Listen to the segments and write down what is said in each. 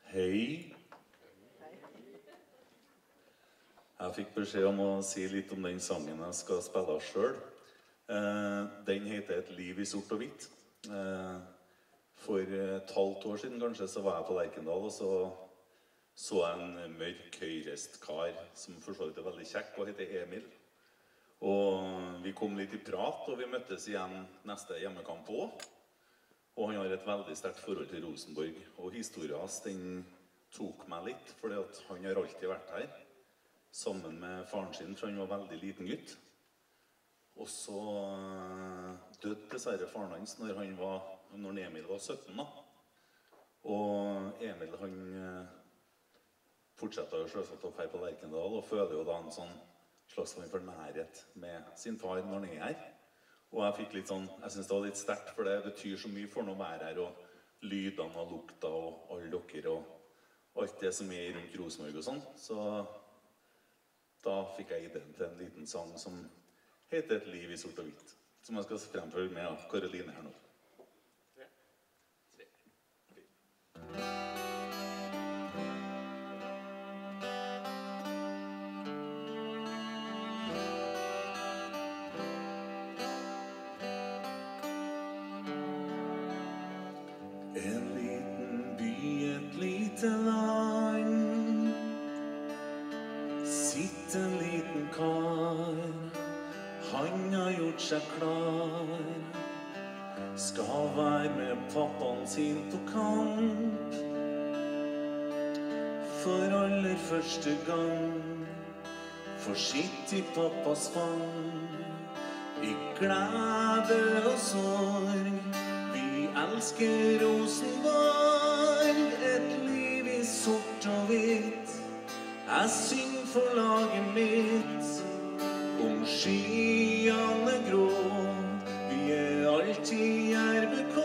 Hei. Jeg fikk beskjed om å si litt om den sangen jeg skal spille selv. Den heter Et liv i sort og hvitt. For et halvt år siden kanskje så var jeg på Lerkendal, og så jeg en mørk, høyreist kar som for så vidt er veldig kjekk og heter Emil. Og vi kom litt i prat, og vi møttes igjen neste hjemmekamp også. Og han har et veldig sterkt forhold til Rosenborg. Og historien hans, den tok meg litt, fordi at han har alltid vært her, sammen med faren sin, for han var veldig liten gutt. Og så døde dessverre faren hans når Emil var 17 da. Og Emil, han fortsetter jo selvsagt opp her på Lerkendal, og føler jo da en sånn slags form for nærhet med sin far når han er her. Og jeg fikk litt sånn, jeg synes det var litt sterkt, for det betyr så mye for noe å være her, og lydene og lukta og alle dere, og alt det som er rundt Rosenborg og sånn. Så da fikk jeg ideen til en liten sang som heter Et liv i sort og hvitt, som jeg skal fremføre med Karoline her nå. En liten by, et lite land, sitter en liten kar, han har gjort seg klar, skal være med pappaen sin på kamp, for aller første gang, får sitte i pappas fang, i glede og sorg. Elsker Rosenborg, et liv i sort og hvitt. Jeg synger for laget mitt, om skyene grå. Vi er alltid RBK,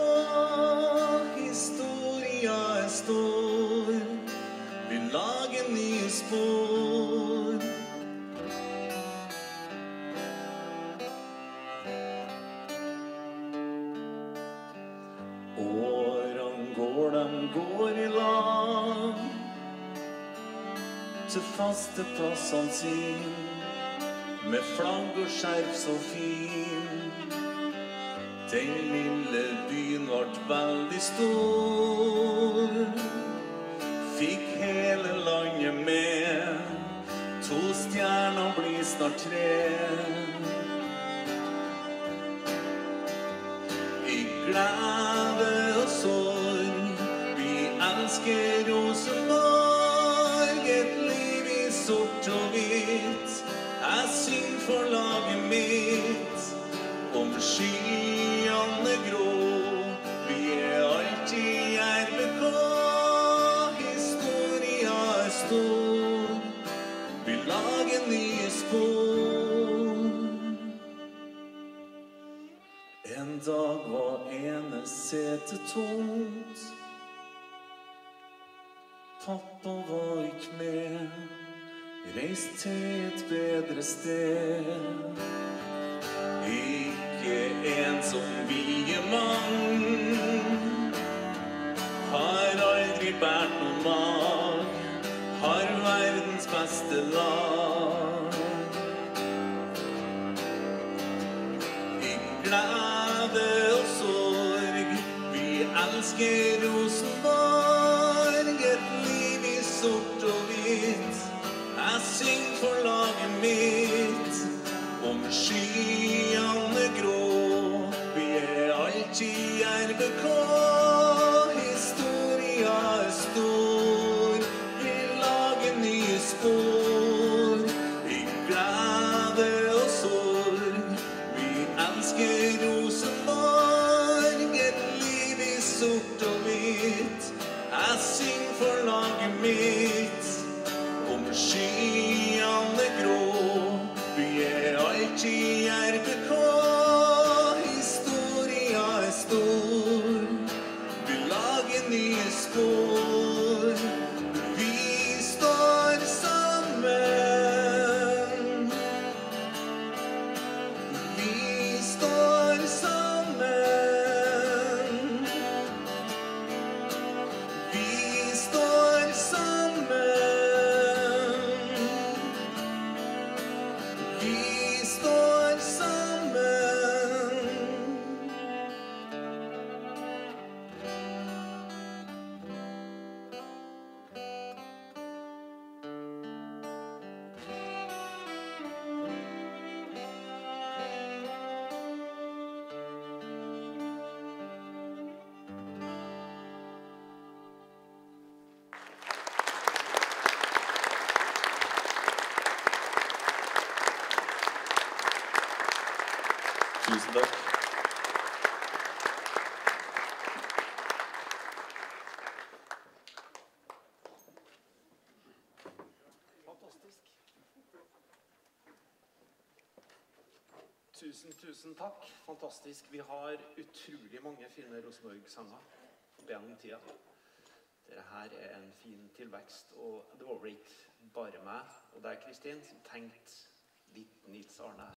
historia er stor. Vi lager nye spor. Årene går, de går i lag, til faste plassene sin, med flagg og skjerf så fin. Den lille byen vart veldig stor, fikk hele landet med, 2 stjerner blir snart 3. I glede og sorg, vi elsker Rosenborg, et liv i sort og hvitt. Jeg synger for laget mitt, om skyene grå. Vi er alltid RBK, historia er stor. Vi lager nye spor. En dag var ene setet tomt, pappa var ikke med, reist til et bedre sted. Ikke en som vi er mange, har aldri bært noen mag, har verdens beste lag. I glede og sorg, vi elsker Rosenborg, et liv i sort og hvitt. Jeg synger for laget mitt, om skyene grå. Vi er alltid RBK, historia er stor. Vi lager nye spor, i glede og sorg. Vi elsker Rosenborg, et liv i sort og hvitt. Jeg synger for laget mitt, om skyene grå. Vi er alltid RBK, historia er stor. Vi lager nye spor. Vi står sammen. Vi står sammen. Vi står Tusen takk. Fantastisk. Tusen takk. Fantastisk. Vi har utrolig mange fine Rosenborg-sanger gjennom tida. Dette her er en fin tilvekst, og det var vel ikke bare meg og deg, Kristin, som tenkte litt Nils Arne